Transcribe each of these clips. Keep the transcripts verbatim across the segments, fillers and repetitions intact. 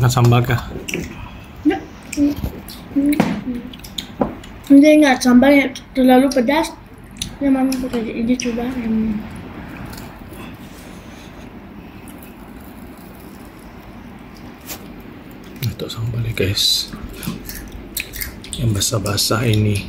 makan sambal kah? Ya. Nanti ingat sambalnya terlalu pedas. Ya mama pakai ini coba. Hmm. Untuk sambal ya guys, yang basah-basah ini.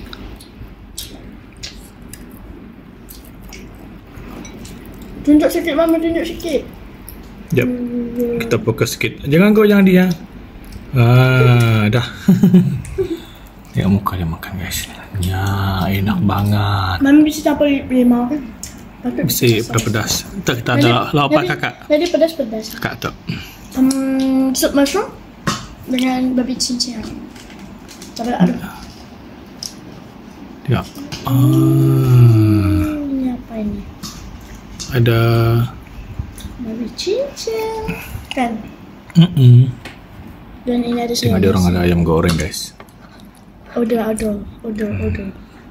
Tunjuk sikit mama, tunjuk sikit. Jap, kita fokus sikit. Jangan kau, jangan dia. Ah, dah. Tengok muka dia makan guys. Ya, enak banget. Mami bisa campur limau kan? Mesti pedas-pedas. Tak, kita ada lauk apa kakak? Jadi pedas-pedas. Kakak tak. Um, sup mushroom dengan babi cincin. Coba aduk. Tengok. Ah, Ini apa ini? ada Babi cincin. Kan? Mm-mm. Dan ini ada Tengok dia orang ada ayam goreng guys. Odol, odol, odol, odol.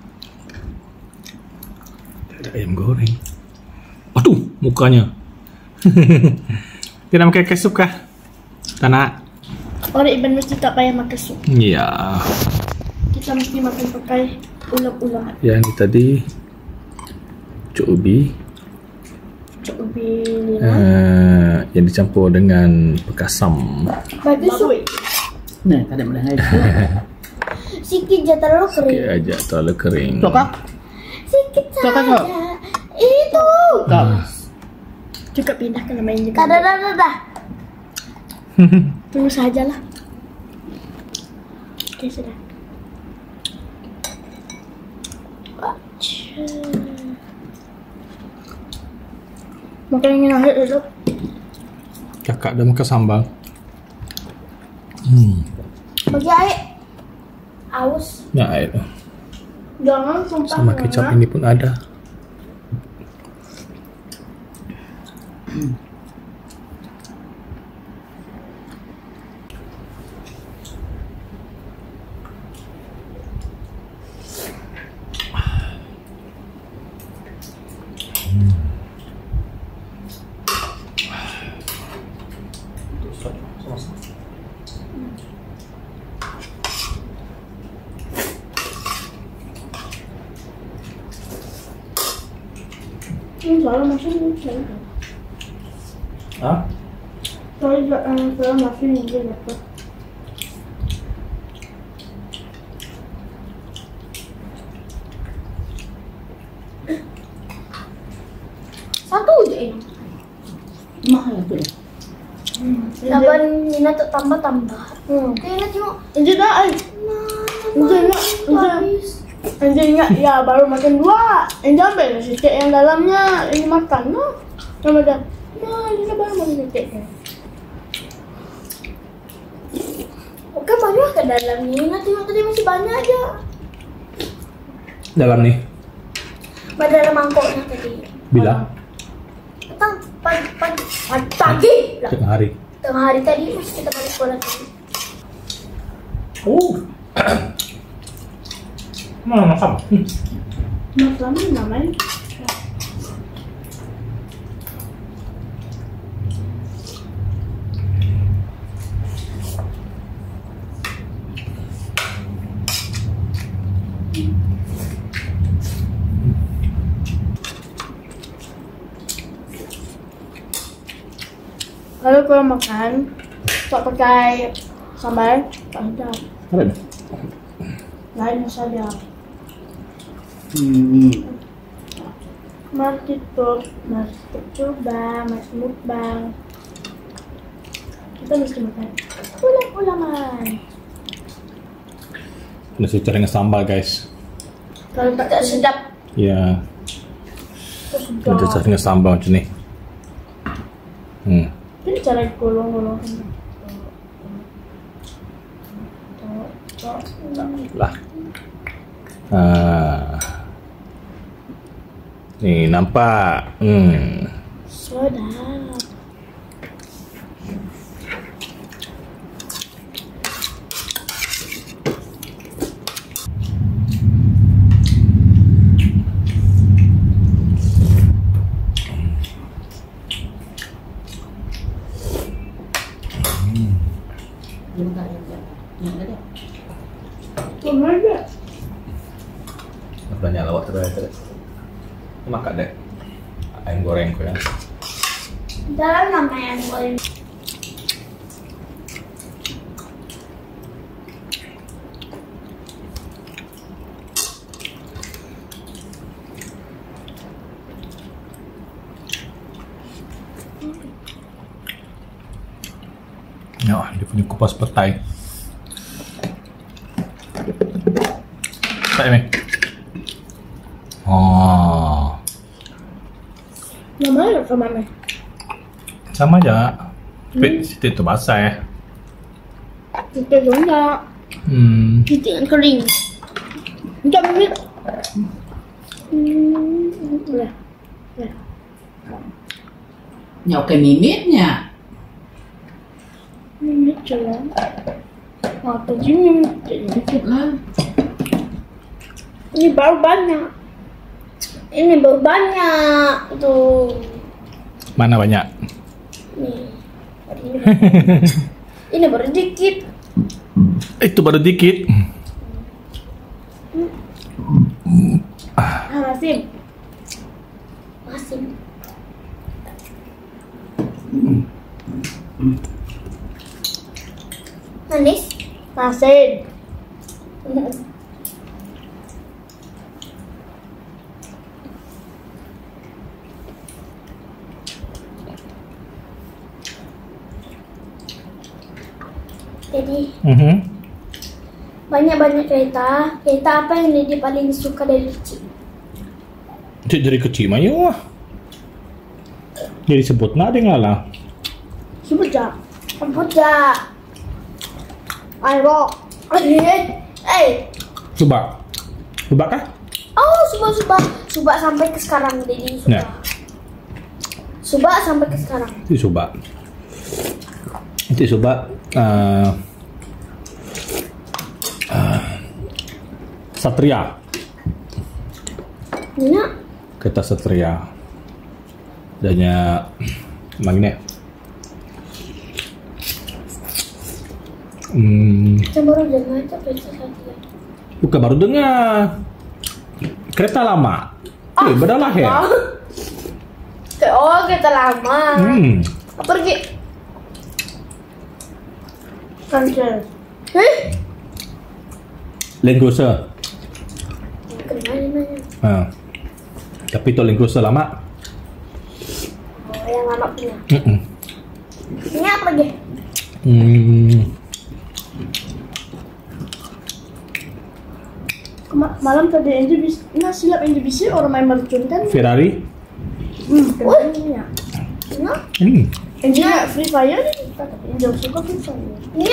Ada ayam goreng. Aduh, mukanya. Tidak pakai kesup kah? Tak nak. Orang Iban mesti tak payah makan sup. Ya. Kita mesti makan pakai ulat-ulat. Yang ini tadi cuk ubi. Cuk ubi limau. Uh, yang dicampur dengan bekasam. Bagi sup. Nah, tak ada mudah lagi. Sikit je terlalu kering. Sikit aja terlalu kering. Cokak? Sikit Cokak, saja. cok. Itu. Tak. Cukup pindah ke main juga. Dah, dah, dah, dah, dah. Tunggu sajalah. Oke, sudah. Makan yang ini akhir dulu. Kakak dah makan sambal. Hmm. Bagi air. Aus. Ya air. Jangan sumpah. Sama kecap ini pun ada. Ini soalnya masih ini saya. Hah? Soalnya soalnya masih ini dia dapat. Satu je ini. Mahal tu. Laban Nina tak tambah-tambah. Hmm. Kayaknya tengok. Ini dah. Ini nak. Habis. Anjir ingat ya baru makan dua. Yang ambil sikit yang dalamnya ini makan no. Yang macam nah ini baru makan sikit. Bukan banyak ke dalam ni. Nina tengok tadi masih banyak aja. Dalam nih. Pada dalam mangkoknya tadi. Bila? Petang pagi pagi pagi. Pagi. lah. Tengah hari. Tengah hari tadi pas kita balik sekolah tadi. Oh. Mana makan? Makan namanya. Lalu kalau makan, tak pakai sambal, tak ada. Ada. Lain saja. Hmm. Mari kita, mari kita coba, mari mukbang. Kita mesti makan ulang-ulangan. Nasi cara dengan sambal guys. Kalau tak Tak sedap. Ya. sedap. Kita cara dengan sambal macam ni. Hmm. Ini cara golong-golong. Lah. Ah. Ni nampak. Hmm. Sedap. Makan deh. Ayam goreng kau ya. Dalam nama yang goreng. Ya, dia punya kupas petai. Tak ni. Oh, Namanya sama nih. sama aja. Tapi situ itu basah ya. Kita enggak. Hmm. Kita yang kering. Enggak menit. Hmm, udah. Udah. Nhậu cái mimit-nya. Menit jalan. Nah, tadi menit dikit Lah, Ini baru banyak. Ini baru banyak. Tuh. Mana banyak? Nih. Ini, ini baru dikit. Itu baru dikit. Ah, Masim. Masih. Manis. Masin. Jadi Mhm. banyak-banyak kereta. Kereta apa yang Dede paling suka dari kecil? Cik dari kecil mah ya. Jadi sebut nak ada yang lala. Sebut jak. Budak. Ayo. Eh, eh. Coba. Coba kah? Oh, subak subak subak sampai ke sekarang Dede suka. Nah. Subak sampai ke sekarang. Itu coba. Itu coba. Uh, uh, Satria. Nina, Kereta Satria. Adanya magnet. Hmm, saya baru dengar itu kereta Satria. bukan baru dengar. Kereta lama. Eh, beda lahir. Oh, kereta lama. Hmm. Apa pergi? Kancil. Hah? Land Cruiser. Kenal namanya. Ha. Tapi itu Land Cruiser lama. Oh, yang lama punya. Mm-mm. Ini apa lagi? Hmm. Kema- malam tadi N J B C, nah silap N J B C orang main mercun kan? Ferrari. Hmm, kenanya. Nah, Hmm. N J nya Free Fire nih, tapi N J suka Free Fire. ini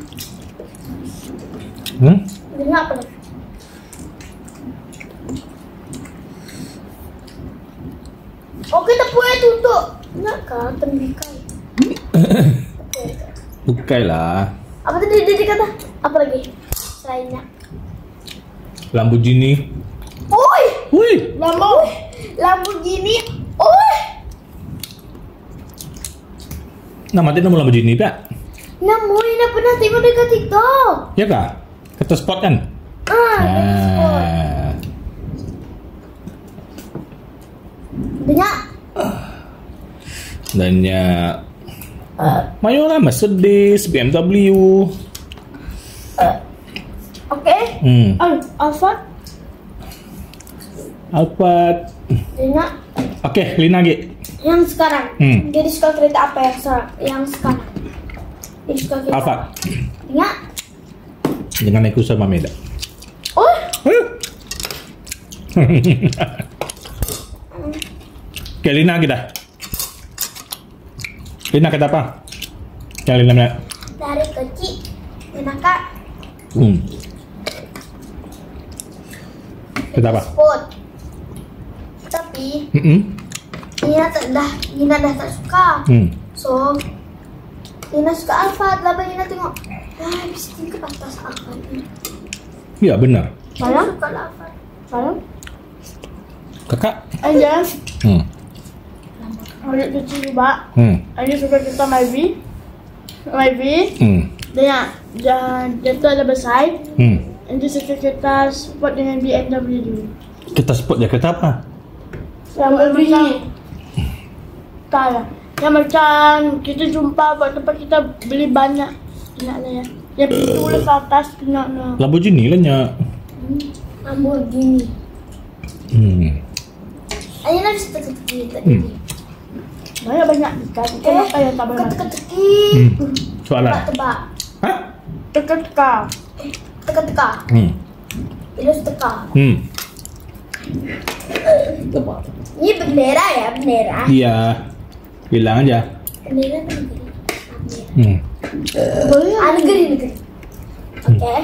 Hmm. ini apa lagi? Oh, kita punya tutup. Enggak kah? Tembikai. Bukai lah. Apa tadi Dede kata? Apa lagi? Selainnya. Lamborghini. Oi, Wih. Lambo. Lamborghini. Oi, Nama dia nama Lamborghini tak? namun ini pernah tengok dekat TikTok. Ya kah? Kereta sport kan? Ah, sport. Ah. Banyak. Dan ya Mayo lah Mercedes, B M W. Oke. Hmm. Al Alphard. Alphard. Banyak. Oke, Lina lagi. Yang sekarang. Hmm. Jadi suka kereta apa yang sekarang? Yang sekarang. Jadi suka kereta. Alphard. Banyak. Jangan naik usah Mameda. Oh, Oke, Lina lagi dah. Lina kata apa? Yang Lina nak. dari kecil. Menakak. Hmm. Kata apa? Sport. Tapi Hmm. Nina tak dah, Nina dah tak suka. Hmm. So, Nina suka Alphard. Lalu Nina tengok, ah, habis tinggi ke atas Alphard ni. Ya benar. Nina Sayang? suka lah Alphard. Sayang. Kakak. N J. Hmm. Adik kecil juga. Hmm. N J suka kereta Myvi. Myvi. Hmm. Dia dan dia tu ada besar. Hmm. N J suka kereta sport dengan B M W dulu. Kereta sport dia kereta apa? Yang macam tak lah. Yang macam kita jumpa buat tempat kita beli banyak. Ingat lah ya. Yang tulis atas kena nak. Lamborghini lah nya. Lamborghini. Hmm. Ayo nak teka-teki tadi. Hmm. Banyak-banyak ikan. Kita Eh, makan yang tak banyak. teka-teki. Hmm. Soalan. Tebak-tebak. Hah? Teka-teka. Teka-teka. Hmm. Ilus teka. Hmm. Tebak. Ini bendera ya, bendera. Iya. Bilang aja. Bendera negeri. Hmm. Boleh. Ah, negeri negeri. Oke.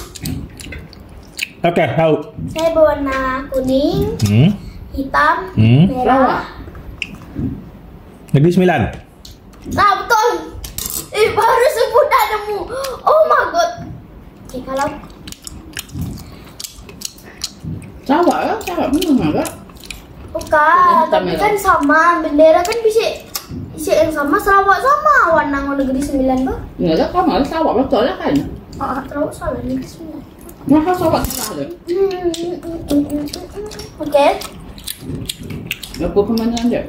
Oke, tahu. Saya berwarna kuning, Hmm. hitam, Hmm. merah. Negeri Sembilan. Nah betul. Eh baru sebut dah nemu. Oh my god. Oke kalau Sarawak lah, Sarawak memang agak. bukan, Hitam tapi merah. kan sama bendera kan bisa bisa yang sama. Sarawak sama warna negeri sembilan tuh. Ya lah, sama lah Sarawak betul lah kan. Ah, Sarawak salah negeri sembilan. Masa Sarawak salah tu. Hmm, hmm, hmm, hmm, hmm. Oke. Apa permainan dia?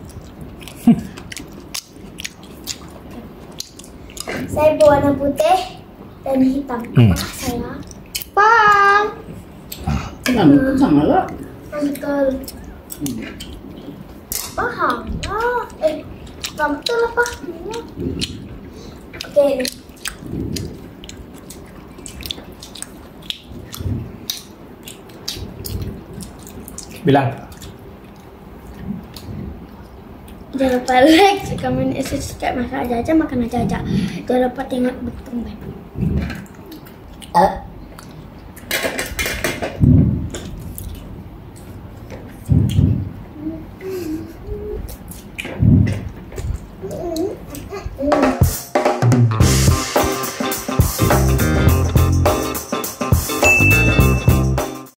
Saya berwarna putih dan hitam. Hmm. Apakah saya? Bang. Kenapa pun sama lah. Betul. Paham lah. Eh, nggak betul lah pak. Oke. nih. Bilang. Jangan lupa like, komen, subscribe, makan aja-aja, makan aja-aja. Jangan lupa tengok betul.